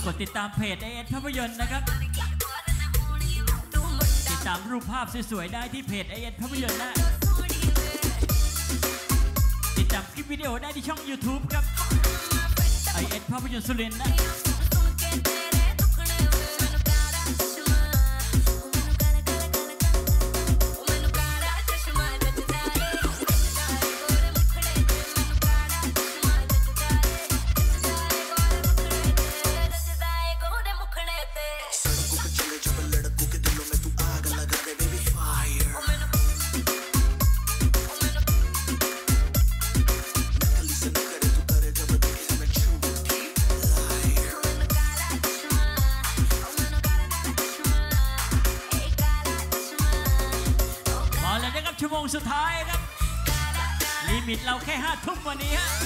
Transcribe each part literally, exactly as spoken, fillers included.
กดติดตามเพจ เอ เอส ภาพยนตร์นะครับติดตามรูปภาพสวยๆได้ที่เพจ เอ เอส ภาพยนตร์นะติดตามคลิปวิดีโอได้ที่ช่อง ยูทูบ ครับ เอ เอส ภาพยนตร์สุรินทร์นะชั่วโมงสุดท้ายครับลิมิตเราแค่ห้าทุ่มวันนี้ฮะ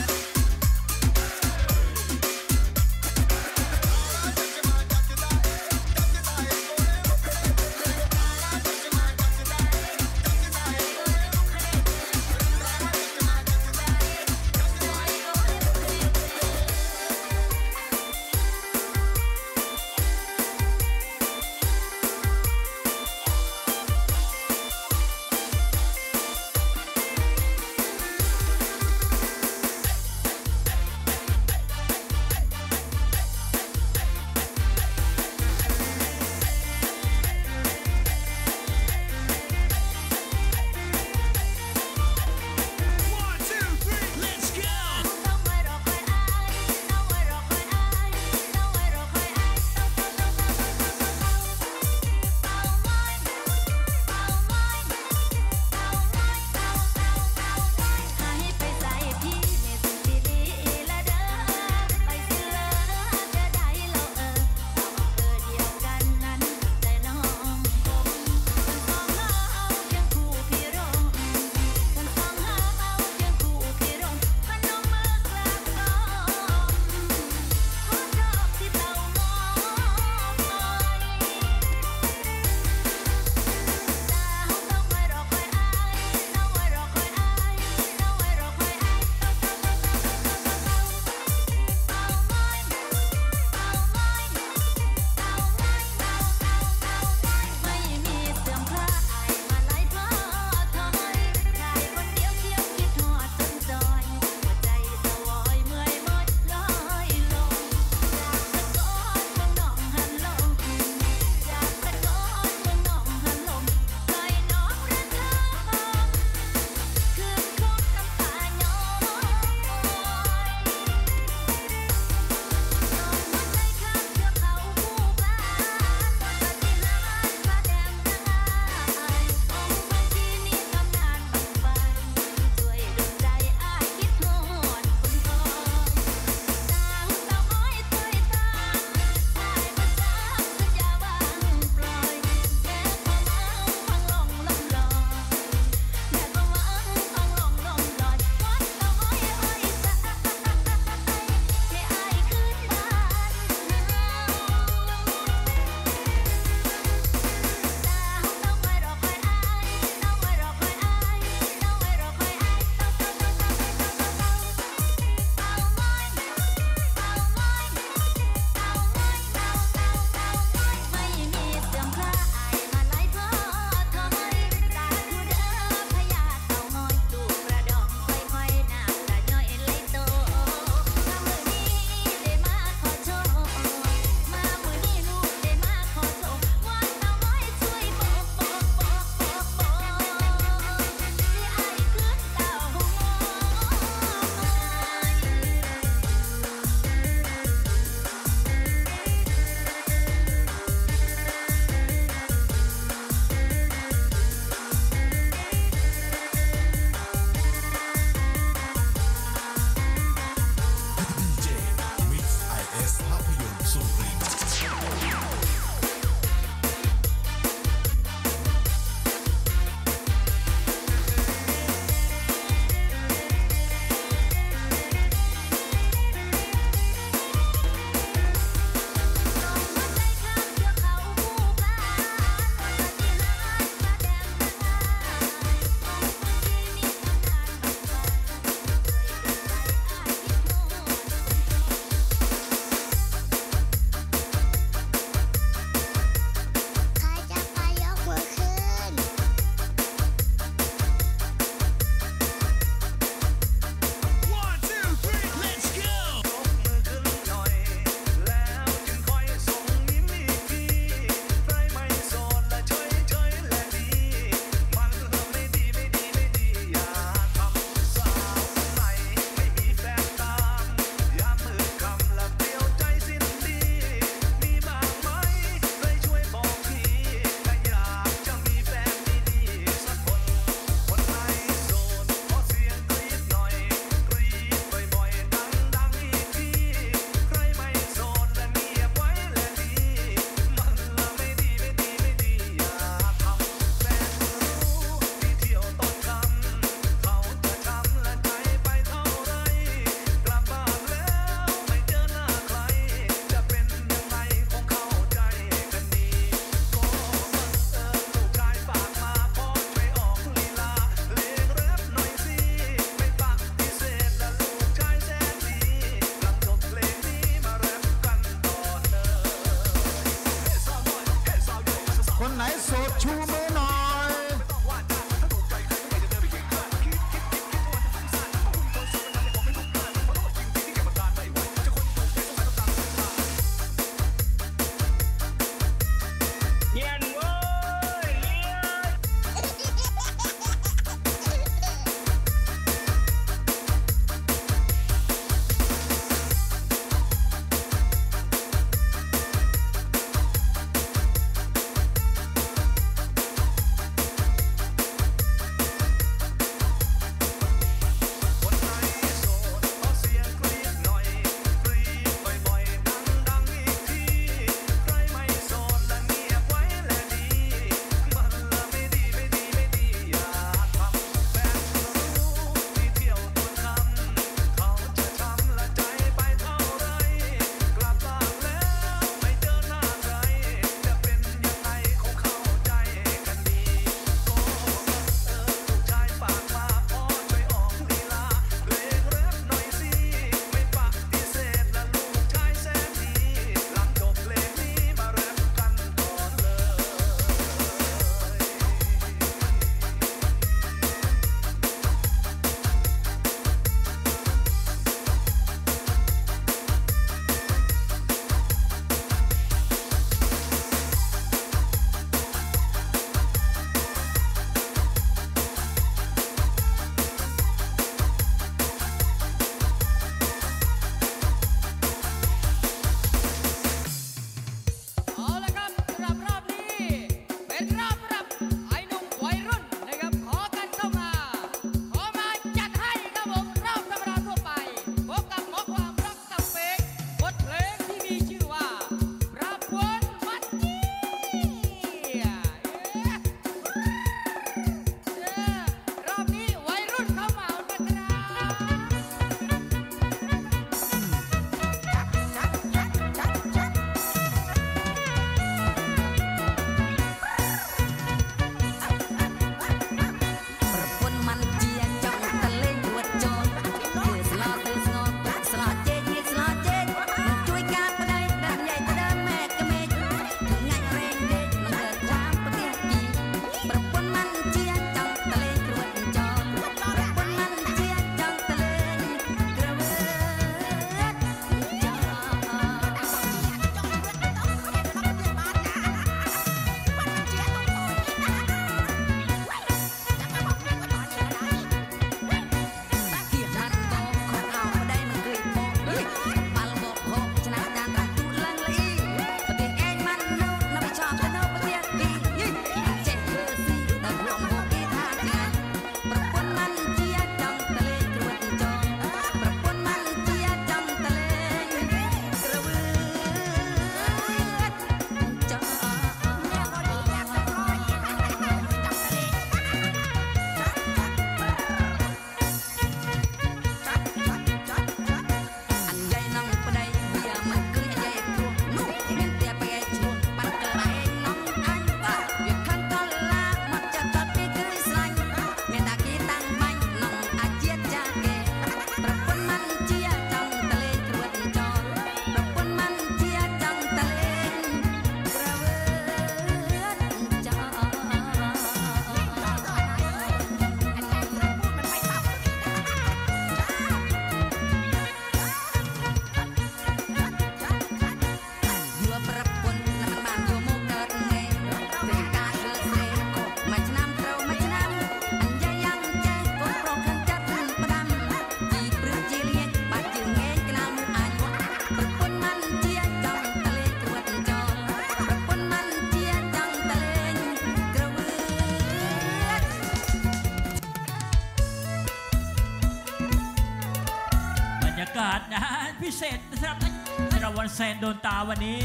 พิเศษนะครับสำหรับวันแซนโดนตาวันนี้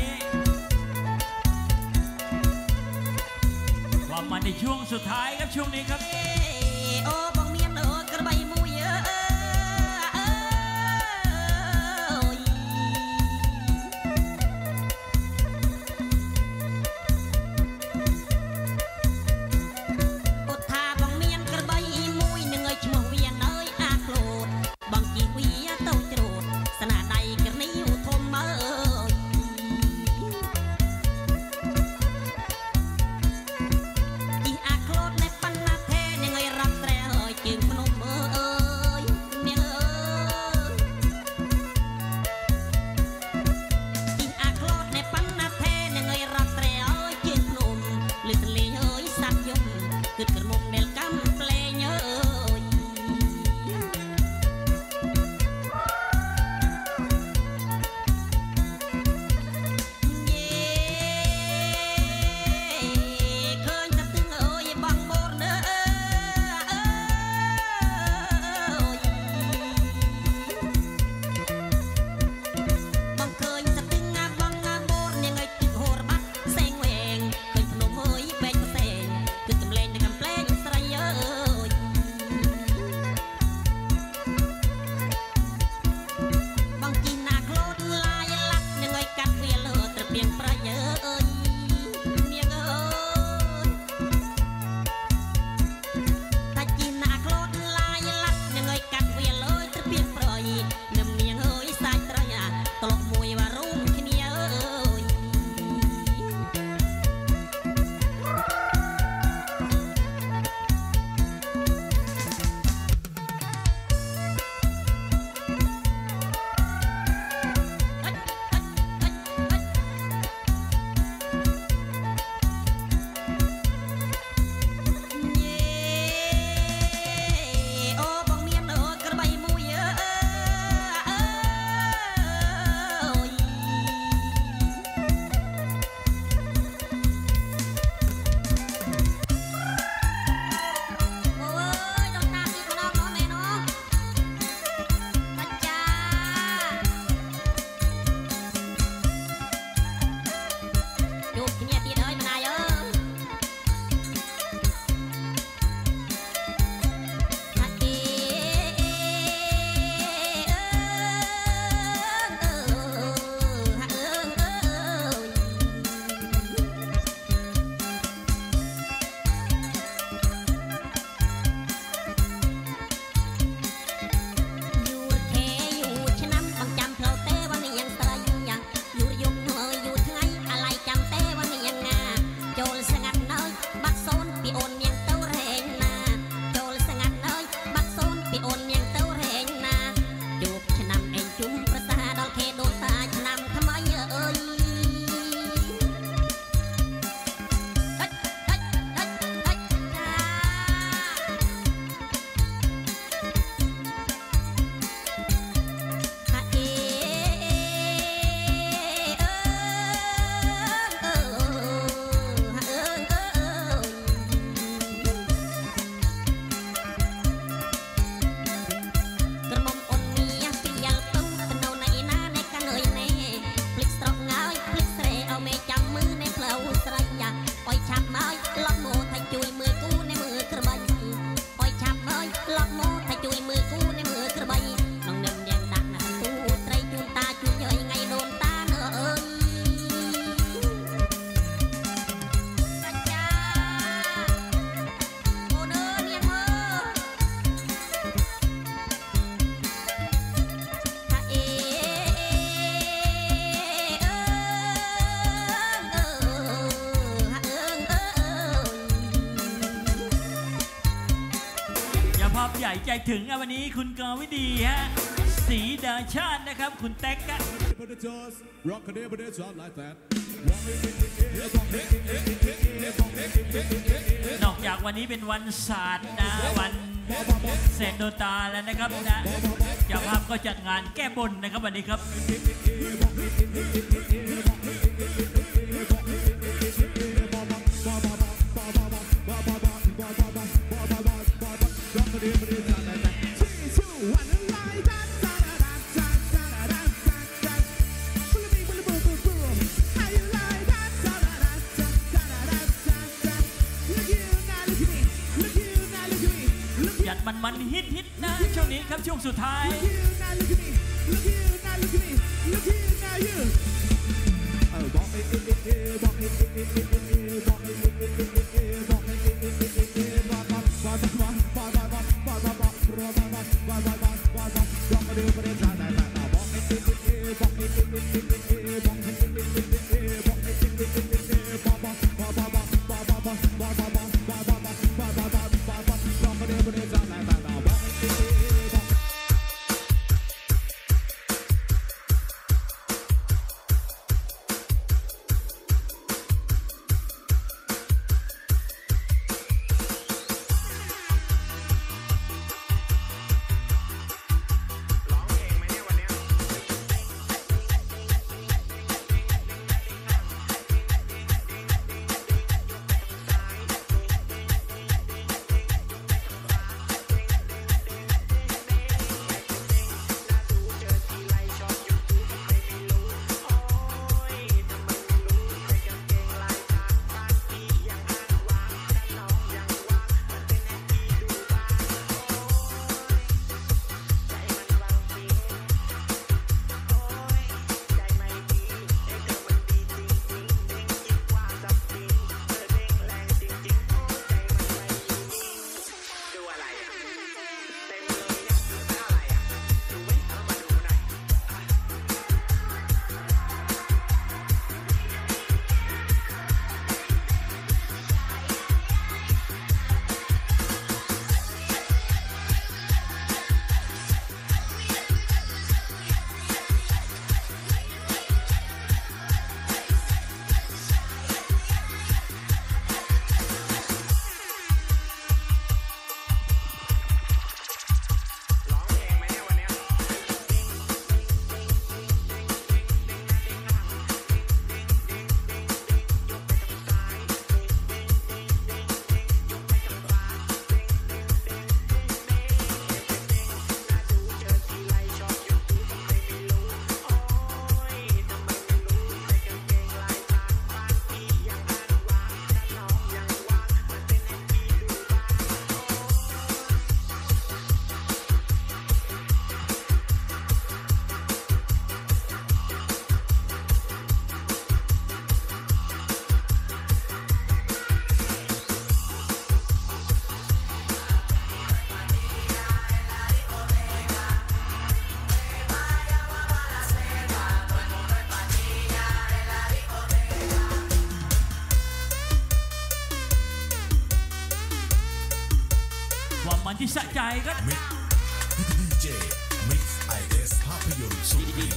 ว่ามาในช่วงสุดท้ายครับช่วงนี้ครับโอ้บองเมียนโอกระใบมูเยอะใหญ่ใจถึงวันนี้คุณกวิดีฮะศรีดาชาตินะครับคุณแท็กอะนอกจากวันนี้เป็นวันศาสตร์นะวันแสนโดนตาแล้วนะครับนะเจ้าภาพก็จัดงานแก้บนนะครับวันนี้ครับมันฮิตฮิตนะช่วงนี้ครับช่วงสุดท้าย มันที่สะใจครับมิกดีเจมิกไอเอสภาพยนตร์สุดดี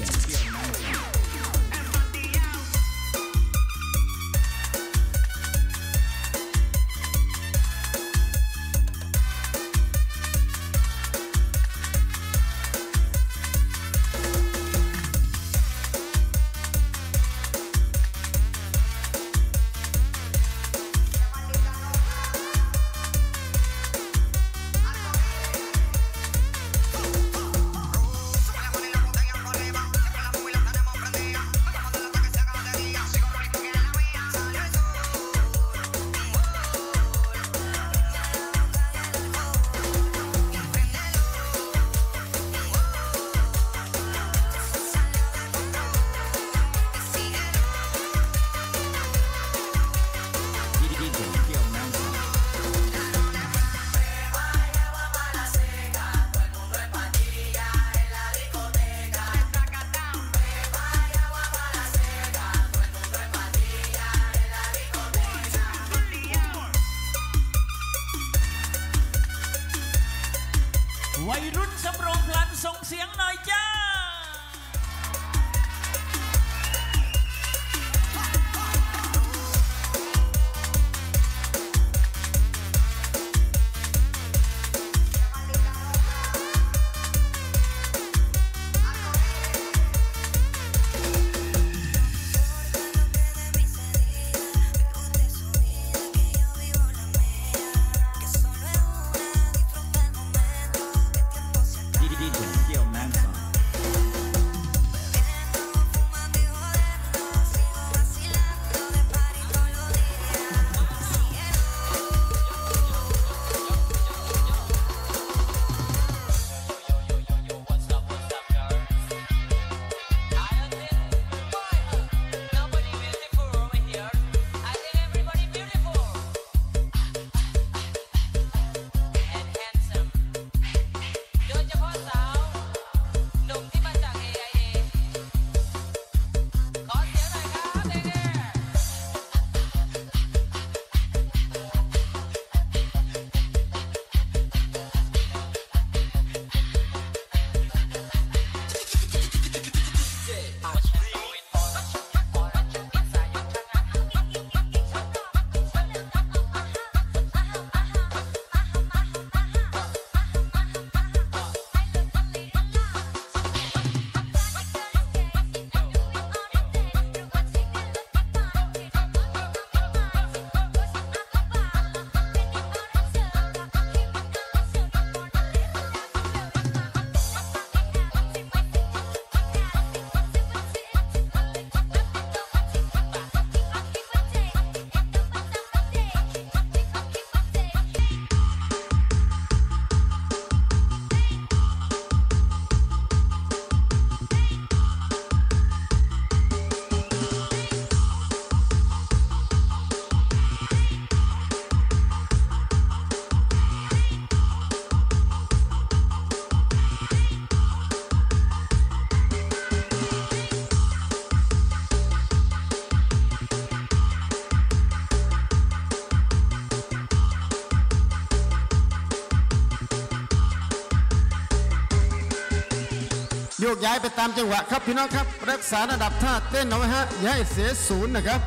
ยกย้ายไปตามจังหวะครับพี่น้องครับรักษาระดับท่าเต้นเอาไว้ฮะอย่าให้เสียศูนย์นะครับ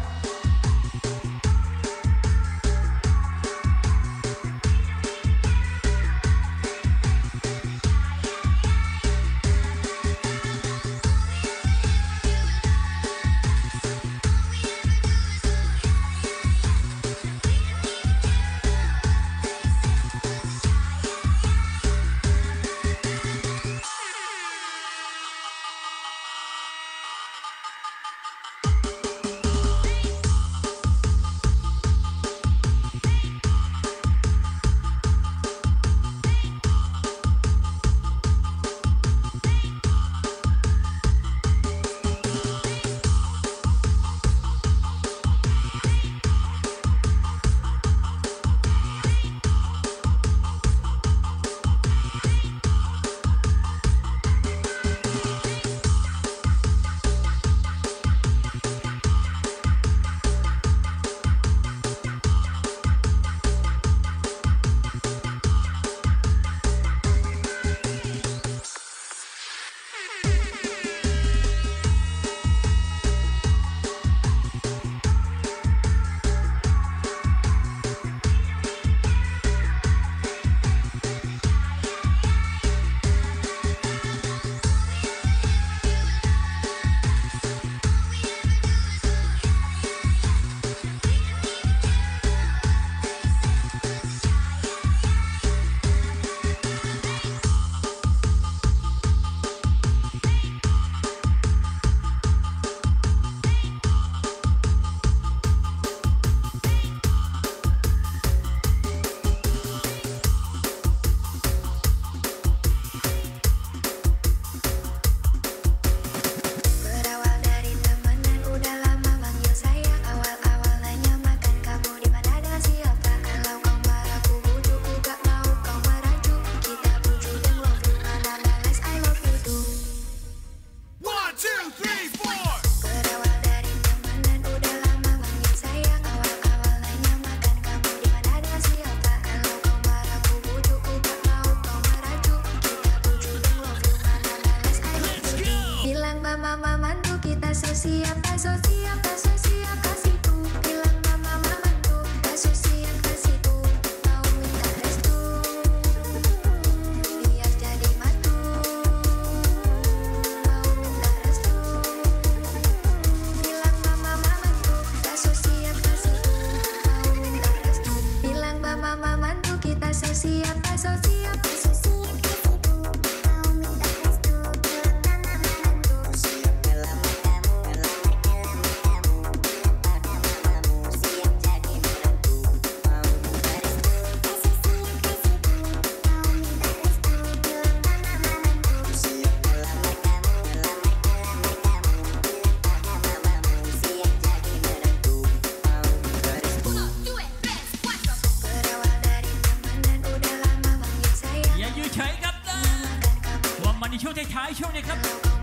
ท้ายช่วงนี้ครับ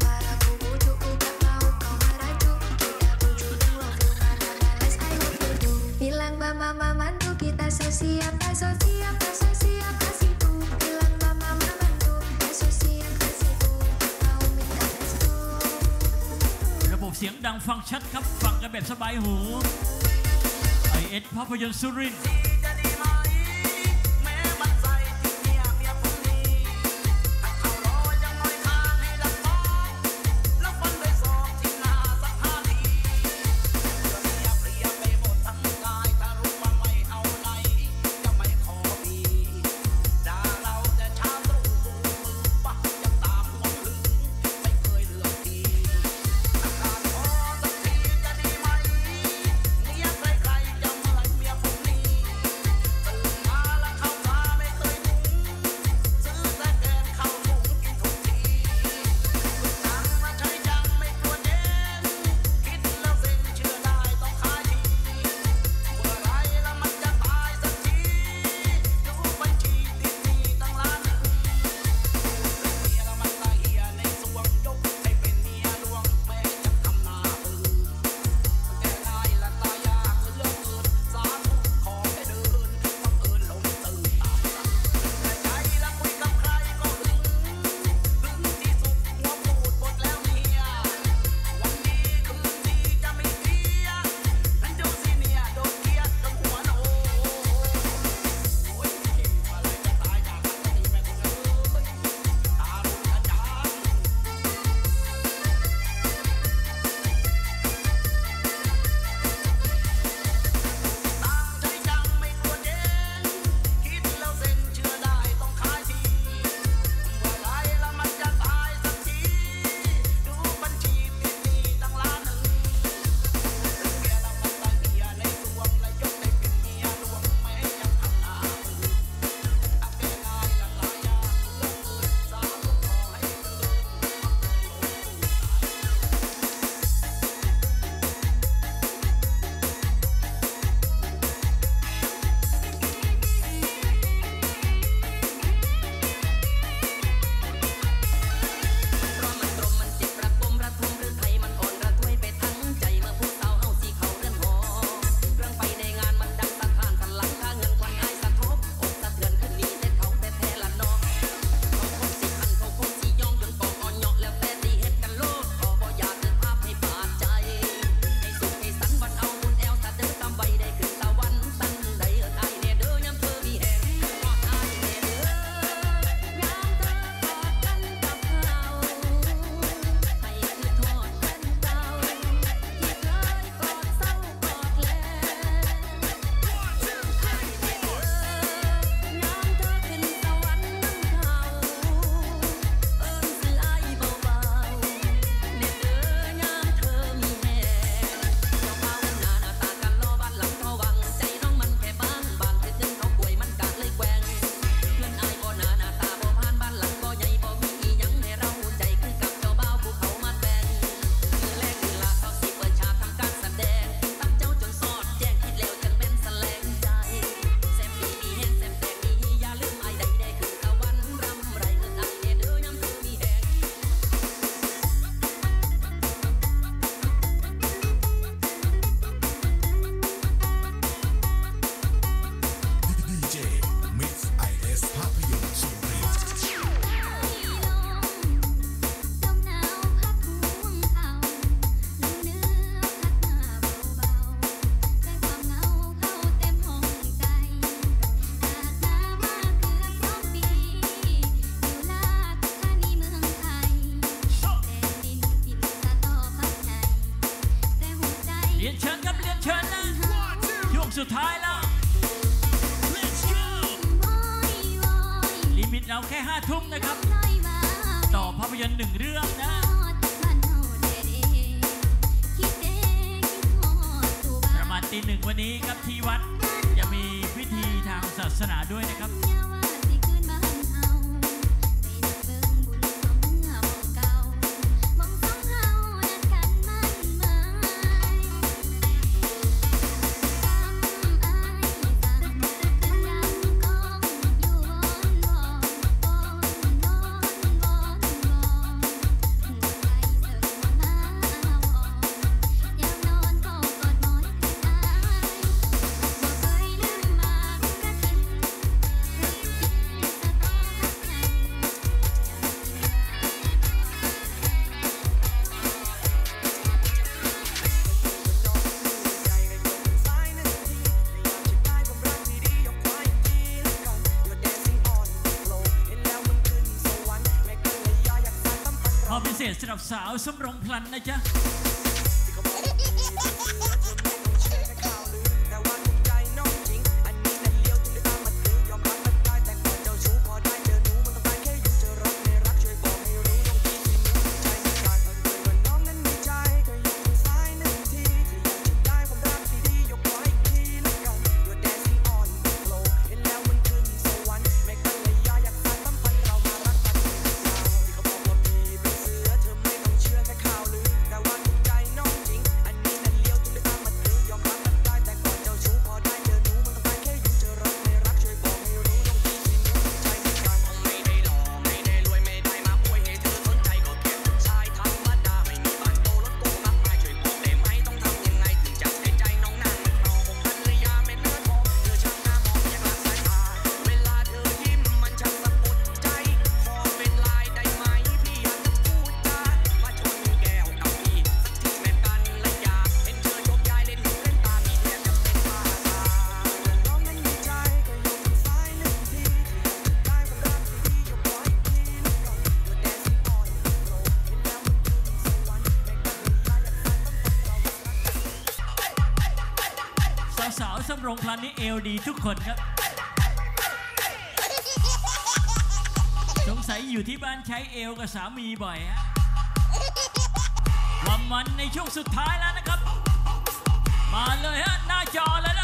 ระบบเสียงดังฟังชัดครับฟังกันแบบสบายหูไอเอสภาพยนตร์สุรินทร์เรียนเชิญครับเรียนเชิญนะช่วงสุดท้ายแล้ว Let's go ลิมิตเราแค่ห้าทุ่มนะครับต่อภาพยนตร์หนึ่งเรื่องนะประมาณตีหนึ่งวันนี้ครับที่วัดจะมีพิธีทางศาสนาด้วยนะครับพิเศษสำหรับสาวสมรงพลันนะจ๊ะสาวสำรงพลันนี่เอลดีทุกคนครับสงสัยอยู่ที่บ้านใช้เอลกับสามีบ่อยฮะวันมันในช่วงสุดท้ายแล้วนะครับมาเลยฮะหน้าจอแล้วนะ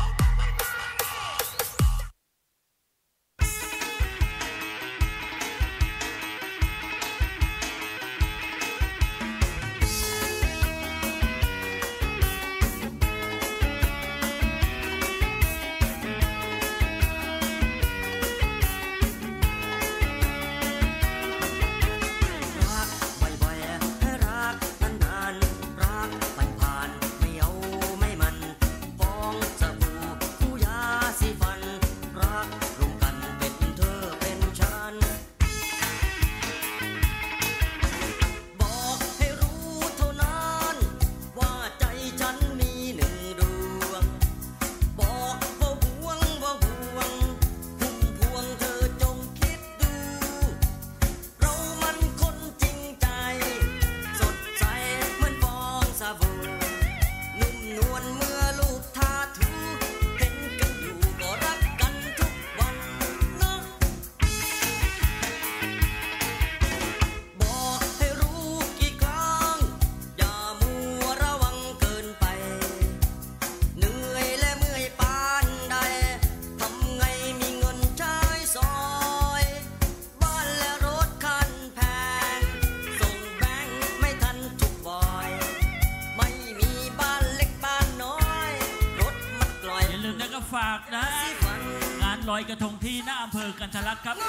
ฝากนะงานลอยกระทงที่หน้าอำเภอกันทะลักครับ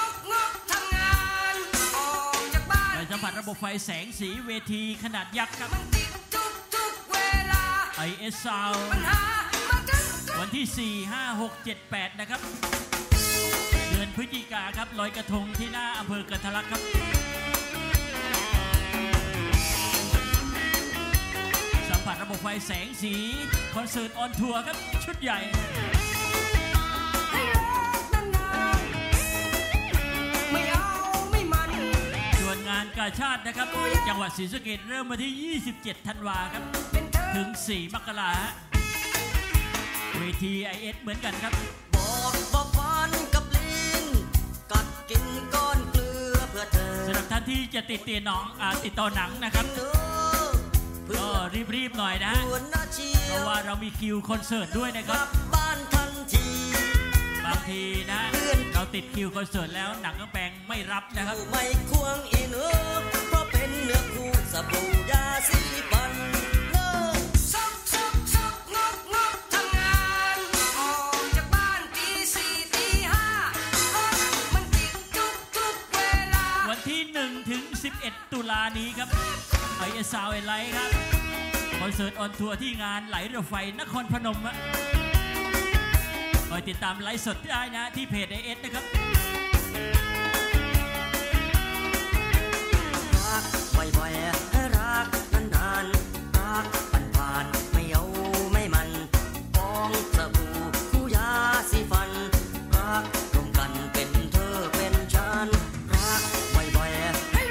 ไปสัมผัสระบบไฟแสงสีเวทีขนาดยักษ์ครับ ไอ เอส Sound วันที่สี่ ห้า หก เจ็ด แปดนะครับเดือนพฤศจิกาครับลอยกระทงที่หน้าอำเภอกันทะลักครับสัมผัสระบบไฟแสงสีคอนเสิร์ตออนทัวร์ครับชุดใหญ่ส่วนงานกาชาดนะครับจังหวัดศรีสะเกษเริ่มมาที่ยี่สิบเจ็ดธันวาครับถึงสี่มกราคมเวที ไอ เอส เหมือนกันครับบอกว่าฟันกับลิ้นกัดกินก้อนเกลือเพื่อเธอสำหรับท่านที่จะติดเตียน้องอติดต่อหนังนะครับก็รีบๆหน่อยนะเพราะว่าเรามีคิวคอนเสิร์ตด้วยนะครับบ้านทันทีบางทีนะเราติดคิวคอนเสิร์ตแล้วหนังกระแปงไม่รับนะครับไม่ควงอินเออเพราะเป็นเนื้อคู่สบู่ยาสีฟันสิบเอ็ดตุลานี้ครับไอเอสซาวเอไลท์ครับคอนเสิร์ตออนทัวร์ที่งานไหลเรือไฟนครพนมอะคอยติดตามไลฟ์สดได้นะที่เพจไอเอสนะครับรักบ่อยๆให้รักนานๆรักผ่านๆไม่เอาไม่มันฟองสบู่คู่ยาสีฟันรักรวมกันเป็นเธอเป็นฉันรักบ่อยๆ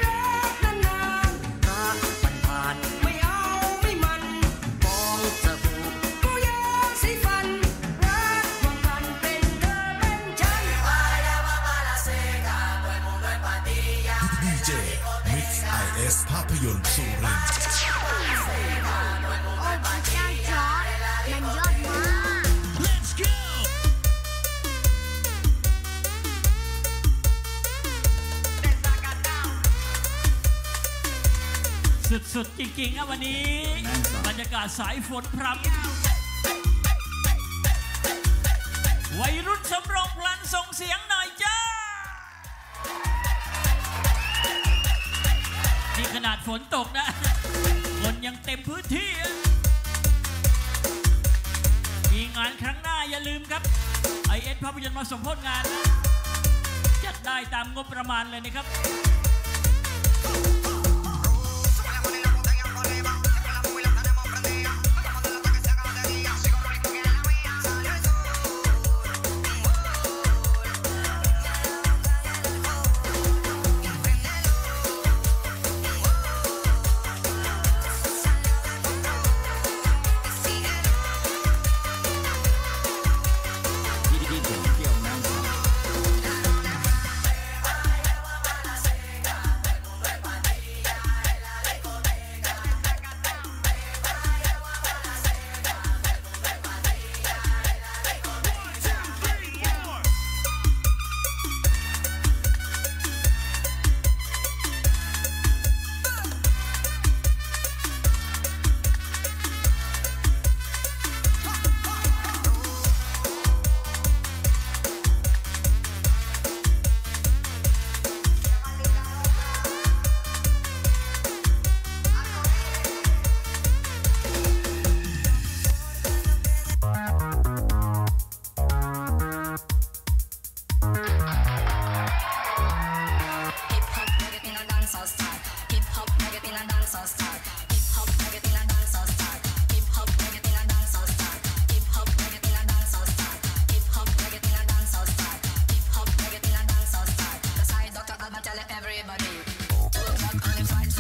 ภาพยนตร์สุรินทร์สุดๆจริงๆครับวันนี้บรรยากาศสายฝนพรำวัยรุ่นสำรองพลันส่งเสียงหน่อยจ้านี่ขนาดฝนตกนะคนยังเต็มพื้นที่มีงานครั้งหน้าอย่าลืมครับ ไอ เอส ภาพยนตร์มาสมโภชงานนะจัดได้ตามงบประมาณเลยนะครับ